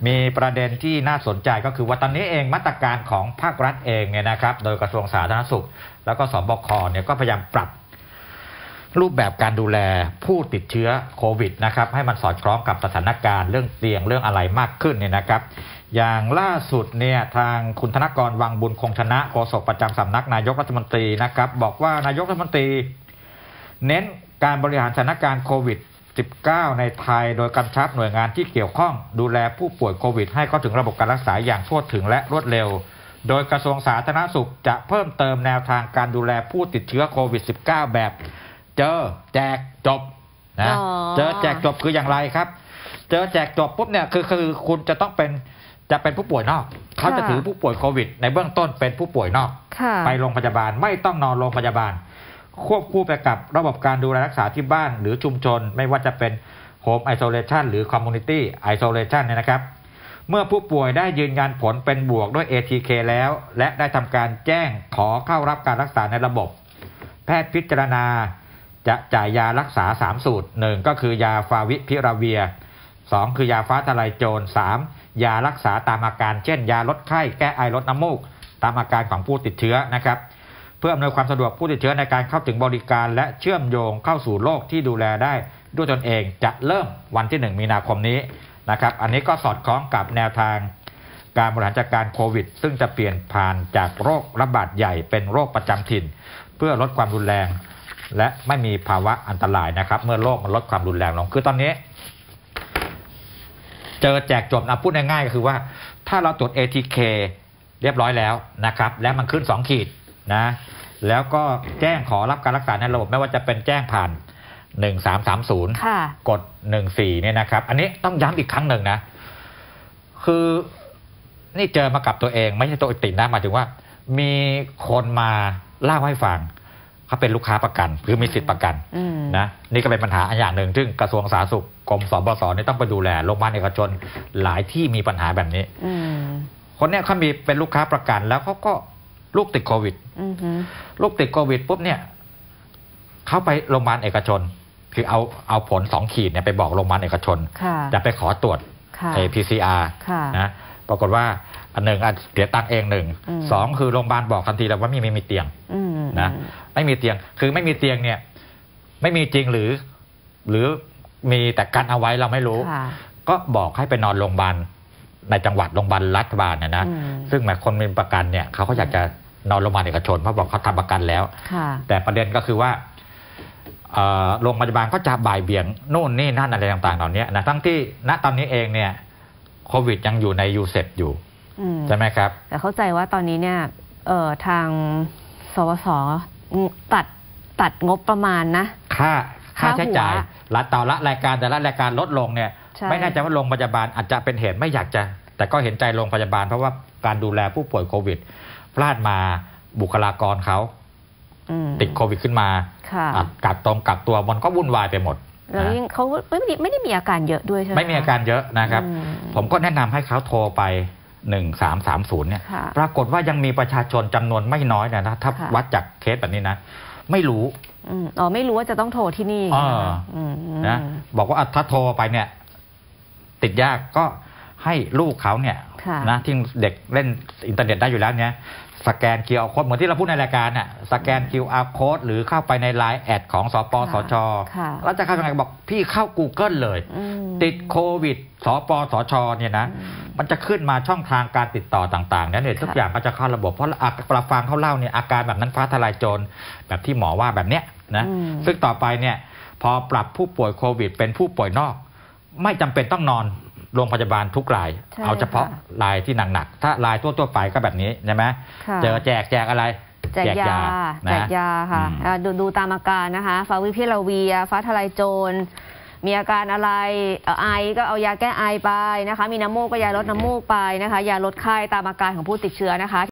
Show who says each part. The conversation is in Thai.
Speaker 1: มีประเด็นที่น่าสนใจก็คือว่าตอนนี้เองมาตรการของภาครัฐเองเนี่ยนะครับโดยกระทรวงสาธารณสุขแล้วก็สบคเนี่ยก็พยายามปรับรูปแบบการดูแลผู้ติดเชื้อโควิดนะครับให้มันสอดคล้องกับสถานการณ์เรื่องเตียงเรื่องอะไรมากขึ้นเนี่ยนะครับอย่างล่าสุดเนี่ยทางคุณธนกรวังบุญคงชนะโฆษกประจำสำนักนายกรัฐมนตรีนะครับบอกว่านายกรัฐมนตรีเน้นการบริหารสถานการณ์โควิด19ในไทยโดยกำชับหน่วยงานที่เกี่ยวข้องดูแลผู้ป่วยโควิดให้เข้าถึงระบบการรักษาอย่างทั่วถึงและรวดเร็วโดยกระทรวงสาธารณสุขจะเพิ่มเติมแนวทางการดูแลผู้ติดเชื้อโควิด19แบบเจอแจกจบนะเจอแจกจบคืออย่างไรครับเจอแจกจบปุ๊บเนี่ยคือคุณจะต้องเป็นผู้ป่วยนอกเขาจะถือผู้ป่วยโควิดในเบื้องต้นเป็นผู้ป่วยนอกไปโรงพยาบาลไม่ต้องนอนโรงพยาบาลควบคู่ไปกับระบบการดูแลรักษาที่บ้านหรือชุมชนไม่ว่าจะเป็นโฮมไอโซเลชันหรือคอมมูนิตี้ไอโซเลชันเนี่ยนะครับเมื่อผู้ป่วยได้ยืนยันผลเป็นบวกด้วย ATK แล้วและได้ทำการแจ้งขอเข้ารับการรักษาในระบบแพทย์พิจารณาจะจ่ายยารักษา3สูตร1ก็คือยาฟาวิพิราเวีย2คือยาฟ้าทะลายโจร3ยารักษาตามอาการเช่นยาลดไข้แก้ไอลดน้ำมูกตามอาการของผู้ติดเชื้อนะครับเพื่ออำนวยความสะดวกผู้ติดเชื้อในการเข้าถึงบริการและเชื่อมโยงเข้าสู่โลกที่ดูแลได้ด้วยตนเองจะเริ่มวันที่1มีนาคมนี้นะครับอันนี้ก็สอดคล้องกับแนวทางการบริหารจัดการโควิดซึ่งจะเปลี่ยนผ่านจากโรคระบาดใหญ่เป็นโรคประจำถิ่นเพื่อลดความรุนแรงและไม่มีภาวะอันตรายนะครับเมื่อโรคมันลดความรุนแรงลงคือตอนนี้เจอแจกจบนะพูดง่ายๆก็คือว่าถ้าเราตรวจ ATK เรียบร้อยแล้วนะครับแล้วมันขึ้น2ขีดนะแล้วก็แจ้งขอรับการรักษาในระบบไม่ว่าจะเป็นแจ้งผ่าน1330กด14เนี่ยนะครับอันนี้ต้องย้ำอีกครั้งหนึ่งนะคือนี่เจอมากับตัวเองไม่ใช่ตัวติดนะหมายถึงว่ามีคนมาเล่าให้ฟังเขาเป็นลูกค้าประกันหรือมีสิทธิประกันนะนี่ก็เป็นปัญหาอย่างหนึ่งซึ่งกระทรวงสาธารณสุขกรมสบสนี่ต้องไปดูแลโรงพยาบาลเอกชนหลายที่มีปัญหาแบบนี้คนนี้เขามีเป็นลูกค้าประกันแล้วเขาก็ลูกติดโควิดลูกติดโควิดปุ๊บเนี่ยเขาไปโรงพยาบาลเอกชนคือเอาผล2ขีดเนี่ยไปบอกโรงพยาบาลเอกชนจะไปขอตรวจPCR นะปรากฏว่าอันหนึ่งเสียตังค์เอง2คือโรงพยาบาลบอกทันทีแล้วว่าไม่มีเตียงนะไม่มีเตียงคือไม่มีเตียงเนี่ยไม่มีจริงหรือมีแต่กันเอาไว้เราไม่รู้ก็บอกให้ไปนอนโรงพยาบาลในจังหวัดโรงพยาบาลรัฐบาลนะซึ่งหมายคนมีประกันเนี่ยเขาก็อยากจะนอนโรงพยาบาลเอกชนเพราะบอกเขาทำประกันแล้วแต่ประเด็นก็คือว่าโรงพยาบาลก็จะบ่ายเบี่ยงโน่นนี่นั่นอะไรต่างๆเหล่านี้นะทั้งที่ณตอนนี้เองเนี่ยโควิดยังอยู่ในยูเซปอยู่ใช่ไหมครับ
Speaker 2: แต่เข้าใจว่าตอนนี้เนี่ยทางสวสตัดงบประมาณนะ
Speaker 1: ค่าใช้จ่ายต่อละรายการแต่ละรายการลดลงเนี่ยไม่แน่ใจว่าโรงพยาบาลอาจจะเป็นเหตุไม่อยากจะแต่ก็เห็นใจโรงพยาบาลเพราะว่าการดูแลผู้ป่วยโควิดพลาดมาบุคลากรเขาติดโควิดขึ้นมากักตัวมันก็วุ่นวายไปหมด
Speaker 2: แล้วยิ่งเขาไม่ได้มีอาการเยอะด้วยใช่ไหม
Speaker 1: ไม่มีอาการเยอะนะครับผมก็แนะนำให้เขาโทรไป1330เนี่ยปรากฏว่ายังมีประชาชนจำนวนไม่น้อยนะถ้าวัดจากเคสแบบนี้นะไม่รู้
Speaker 2: ไม่รู้ว่าจะต้องโทรที่นี่
Speaker 1: นะบอกว่าถ้าโทรไปเนี่ยติดยากก็ให้ลูกเขาเนี่ยนะที่เด็กเล่นอินเทอร์เน็ตได้อยู่แล้วเนี่ยสแกน QR Code เหมือนที่เราพูดในรายการน่ะสแกน QR Code หรือเข้าไปใน LINE แอดของสปสช.แล้วจะเข้ายังไงบอกพี่เข้า Google เลยติดโควิดสปสช.เนี่ยนะมันจะขึ้นมาช่องทางการติดต่อต่างๆเนี่ยทุกอย่างก็จะเข้าระบบเพราะเราฟังเขาเล่าเนี่ยอาการแบบนั้นฟ้าทลายโจรแบบที่หมอว่าแบบเนี้ยนะซึ่งต่อไปเนี่ยพอปรับผู้ป่วยโควิดเป็นผู้ป่วยนอกไม่จำเป็นต้องนอนโรงพยาบาลทุกรายเอาเฉพาะรายที่หนักๆถ้ารายทั่วไปก็แบบนี้ใช่ไหมเจอแจกอะไร
Speaker 2: แจกยาค่ะดูตามอาการนะคะฟาวิพิราเวียฟ้าทลายโจรมีอาการอะไรไอก็เอายาแก้ไอไปนะคะมีน้ำมูกก็ยาลดน้ำมูกไปนะคะยาลดไข้ตามอาการของผู้ติดเชื้อนะคะ